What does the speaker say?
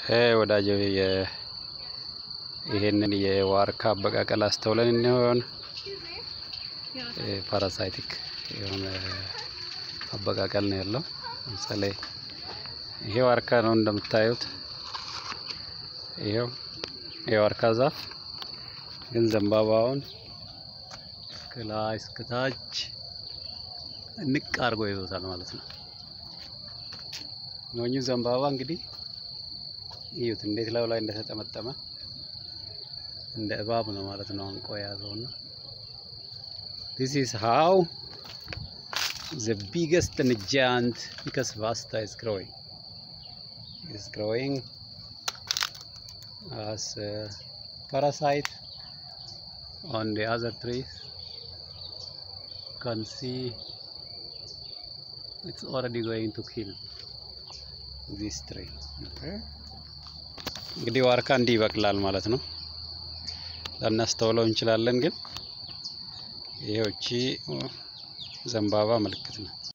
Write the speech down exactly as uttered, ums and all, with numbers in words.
ወዳጆ የ ይሄንን የዋርካ አበቃቀል አስተውለን እንሆን ፓራሳይቲክ የሆነ አበቃቀል ነው ያለው። ለምሳሌ ይሄ ዋርካ ነው እንደምታዩት። ይሄው የዋርካ ዛፍ ግን ዘንባባውን ከላይ እስከ ታች ንቅ አርጎ ይዞታል ማለት ነው። ኖኙ ዘንባባ እንግዲህ ይዩት እንዴት ላው ላይ እንደተጠመጠመ እንደ እባብ ነው ማለት ነው አንቆ ያዘውና this is how the biggest and giant Ficus Vasta is growing. It's growing as a parasite on the other trees. You can see it's already going to kill this tree. Okay. እንግዲህ ዋርካ እንዲህ ይበቅላል ማለት ነው። ላናስተውለው እንችላለን ግን ይሄው እቺ ዘንባባ ምልክት ነው።